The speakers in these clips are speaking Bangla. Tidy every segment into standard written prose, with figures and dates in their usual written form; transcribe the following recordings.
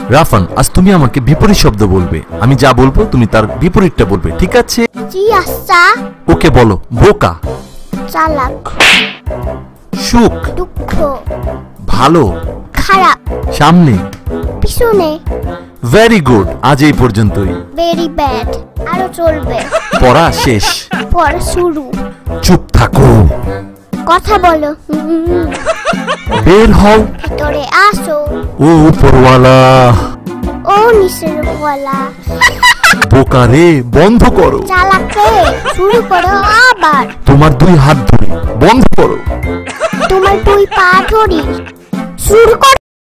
রাফান, আজ তুমি আমাকে বিপরীত শব্দ বলবে। আমি যা বলবো তুমি তার বিপরীতটা বলবে, ঠিক আছে? জি আচ্ছা। ওকে বলো। বোকা, চালাক, সুখ, দুঃখ, ভালো, খারাপ, সামনে, পিছনে, ভেরি গুড। আজ এই পর্যন্তই। ভেরি ব্যাড, আরো চলবে। পড়া শেষ, পড়া শুরু। চুপ থাকো, কথা বলো। বের হও, ভিতরে আসো। ও উপরওয়ালা, ও নিচের ওয়ালা। বোকা রে, বন্ধ করো। চালাক রে, শুরু করো আবার। তোমার দুই হাত ধরে বন্ধ করো। তোমার দুই পা ধরি, শুরু করো।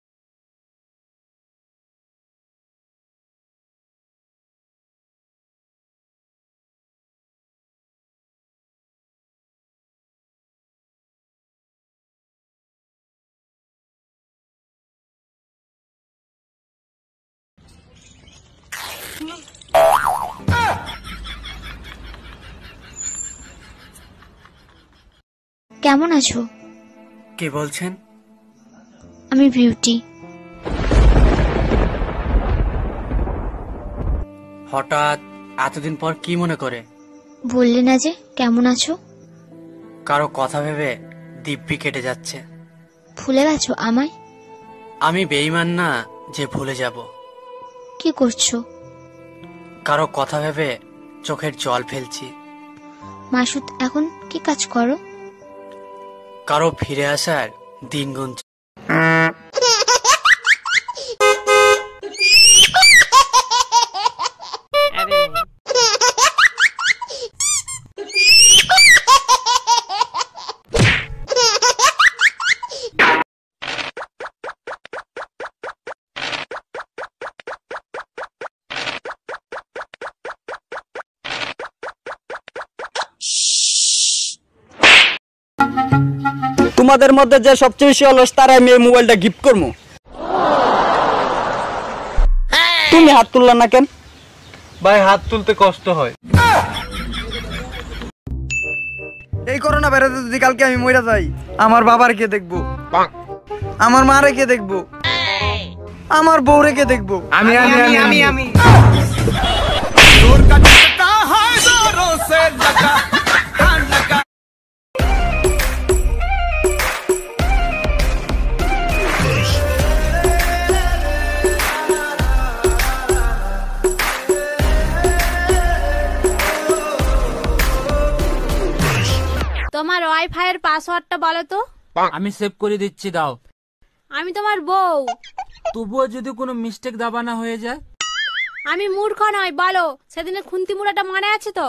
কেমন আছো? কে বলছেন? আমি বিউটি। হঠাৎ এতদিন পর কি মনে করে? বললে না যে কেমন আছো? কারো কথা ভেবে দিব্যি কেটে যাচ্ছে। ভুলে গেছো আমায়? আমি বেঈমান না যে ভুলে যাব। কি করছো? কারো কথা ভেবে চোখের জল ফেলছি। মাসুদ এখন কি কাজ করো? কারো ফিরে আসার দিন গুনছি। তোমাদের মধ্যে যে সবচেয়ে বেশি অলস তার আমি এই মোবাইলটা গিফট করবো। তুমি হাত তুললা না কেন? ভাই হাত তুলতে কষ্ট হয়। এই করোনা বেড়াতে যদি কালকে আমি মরে যাই, আমার বাবার কে দেখবো? আমার মা রেখে দেখবো? আমার বউ রেখে দেখবো? আমি আমি আমি আমি আমি তোমার ওয়াইফাই এর পাসওয়ার্ডটা বলো তো। আমি সেভ করে দিচ্ছি, দাও। আমি তোমার বউ। তবুও যদি কোনো মিস্টেক দাবানা হয়ে যায়? আমি মূর্খ নয়, বলো সেদিনে খুন্তি মুড়াটা মনে আছে তো?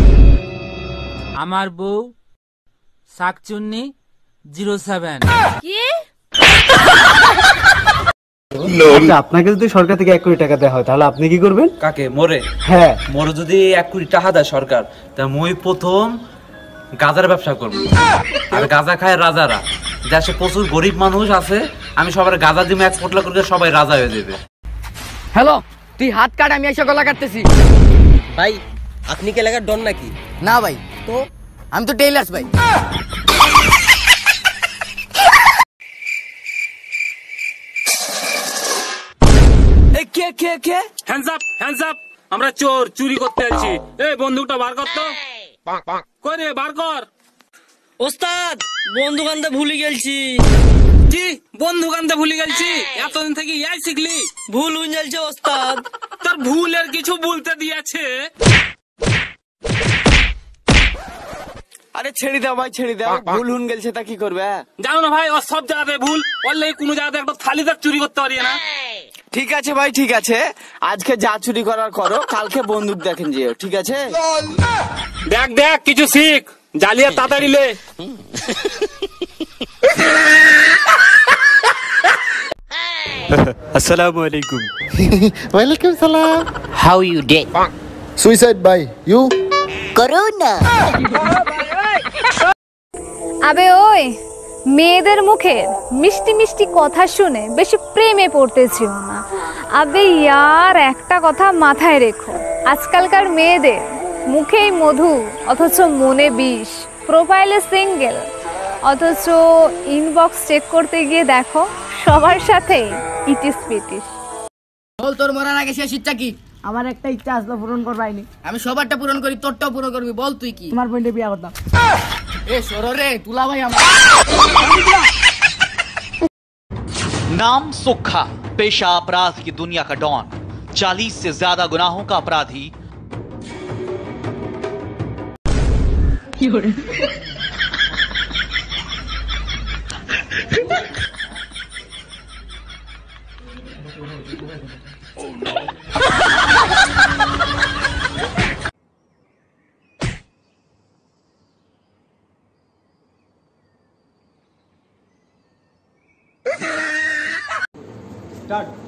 আমার বউ শাকচুন্নি 07। কি? আপনাকে যদি সরকার থেকে 1 কোটি টাকা দেওয়া হয় তাহলে আপনি কি করবেন? কাকে? মোরে? হ্যাঁ, মোরে যদি 1 কোটি টাকা দেয় সরকার, তা মই প্রথম গাজার ব্যবসা করবো। আর গাজা খায় রাজারা। দেশে প্রচুর গরিব মানুষ আছে, আমি সবার গাজা দিমে 1 পোটলা করে সবাই রাজা হয়ে যাবে। হ্যালো, তুই হাত কাট, আমি এসে গলা কাটতেছি। ভাই আপনি কি এলাকার ডন নাকি? না ভাই, তো আমি তো টেইলার্স ভাই। কে কে কে? Hands up, hands up. আমরা চোর, চুরি করতে আসছি। এই বন্দুকটা বার কর তো। কই রে, বার কর। ওস্তাদ বন্দুক আনতে ভুলে গেলছি। কি বন্দুক আনতে ভুলে গেলছি? এতদিন থেকে ইয়াই শিখলি? ভুল হয়ে যাচ্ছে ওস্তাদ। তোর ভুলের কিছু বলতে দিয়েছে? আরে ছেড়ে দাও ভাই, ছেড়ে দাও। ভুল হুন গেলছে তা কি করবে? জানো না ভাই, ও সব জায়গাতে ভুল। ওরলে কোনো জায়গাতে একটা থালি তার চুরি করতে পারি না। ঠিক আছে ভাই, ঠিক আছে। আজকে যা চুরি করার করো, কালকে বন্দুক দেখেন যেও, ঠিক আছে? দেখ দেখ, কিছু শিখ। জালিয়া তাড়াতাড়ি লে। আসসালামু আলাইকুম। ওয়ালাইকুম সালাম। How you day? Suicide by you. Corona. আবে ওই মেয়েদের মুখের মিষ্টি মিষ্টি কথা শুনে বেশি প্রেমে পড়তেছিল না। আবে ইয়ার, একটা কথা মাথায় রেখো, আজকালকার মেয়েদের মুখেই মধু অথচ মনে বিষ। প্রোফাইলে সিঙ্গেল অথচ ইনবক্স চেক করতে গিয়ে দেখো সবার সাথেই ইটিস পিটিস। বল তোর মরার আগে শেষ ইচ্ছা কি? আমার একটা ইচ্ছা আসলো পূরণ করবাইনি। আমি সবারটা পূরণ করি, তোরটাও পূরণ করবি, বল তুই কি? তোমার বোনকে বিয়ে করতাম। এ সরো রে তুলা ভাই আমার। नाम सुखा, पेशा अपराध की दुनिया का डॉन, 40 से ज्यादा गुनाहों का अपराधी। स्टार्ट।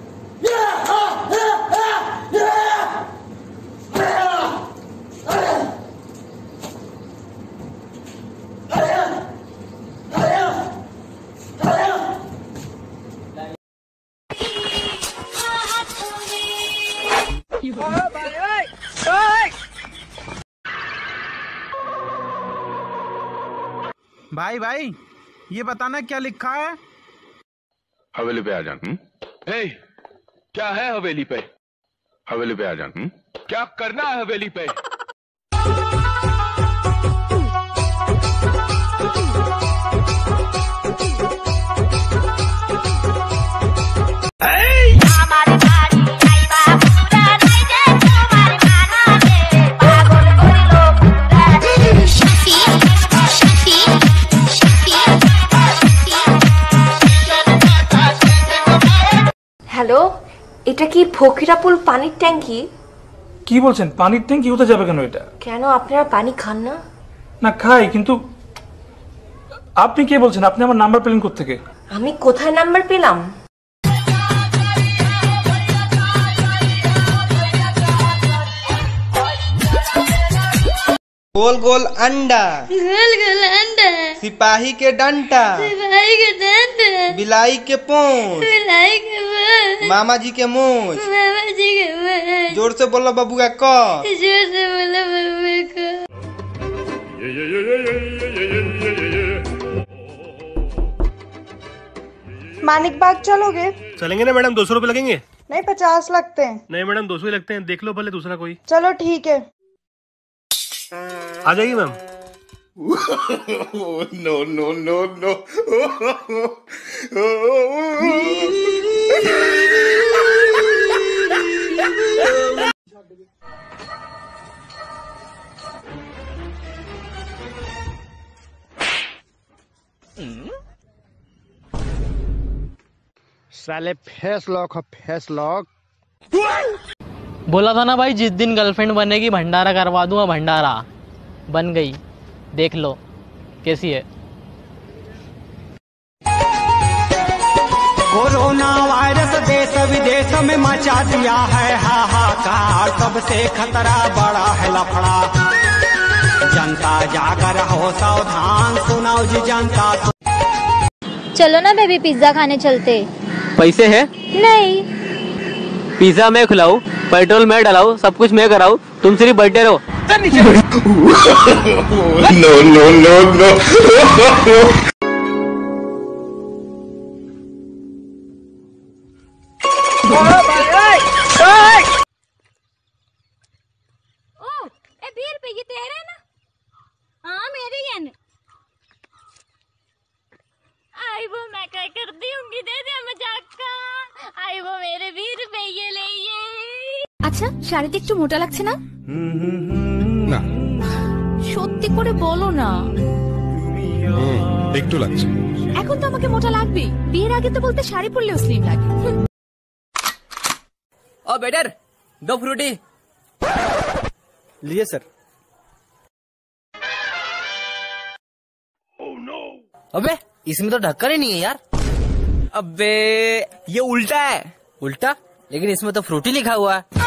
भाई भाई ये बताना क्या लिखा है? हवेली पे आ जा। ए, क्या है हवेली पे? हवेली पे आ जा। क्या करना है हवेली पे? হ্যালো, এটা কি ফকিরাপুল পানির ট্যাঙ্কি? কি বলছেন? পানির ট্যাঙ্কি হতে যাবে কেন এটা? কেন আপনারা পানি খান না? না খাই, কিন্তু আপনি কে বলছেন? আপনি আমার নাম্বার পেলেন কোত্থেকে? আমি কোথায় নাম্বার পেলাম? गोल गोल अंडा, गोल गोल अंडा, सिपाही के डंटा, सिपाही के डंडा, बिलाई के पूंछ, बिलाई के पूंछ, मामा जी के मूंछ, मामा जी के मूंछ, जोर से बोलो बबुआ क, जोर से बोलो बबुआ क। मानिक बाग चलोगे? चलेंगे ना मैडम, 200 रुपए लगेंगे। नहीं 50 लगते हैं। नहीं मैडम 200 ही लगते हैं, देख लो भले दूसरा कोई। चलो ठीक है। आ जाइए ma'am. No no no no. साले फेस लॉक है, फेस लॉक। बोला था ना भाई, जिस दिन गर्लफ्रेंड बनेगी भंडारा करवा दूंगा, भंडारा बन गई, देख लो कैसी है। कोरोना वायरस देश विदेश में मचा दिया है हाहाकार, सबसे खतरा बड़ा है लफड़ा, जनता जाकर हो सावधान, सुनाओ जी जनता। चलो ना बेबी, पिज्जा खाने चलते। पैसे है? नहीं। पिज्जा मैं खिलाऊं, पेट्रोल मैं डलाऊं, सब कुछ मैं कराऊं, तुम सिर्फ बैठे रहो। No no no no. ए 20 रुपए ये तेरे ना? हाँ मेरे ही है। आई वो मैं क्या कर दी होंगी, दे दे मजाक का। आई वो मेरे 20 रुपए ये ले ये। আচ্ছা, শাড়িতে একটু মোটা লাগছে না? না। সত্যি করে বলো না। একটু লাগছে। এখন তো আমাকে মোটা লাগবে, বিয়ের আগে তো বলতে শাড়ি পরলেও স্লিম লাগে। ओ बेटर, 2 फ्रूटी। लिए सर। अबे इसमें तो ढक्कन ही नहीं है यार। अबे ये उल्टा है। उल्टा? लेकिन इसमें तो फ्रूटी लिखा हुआ है।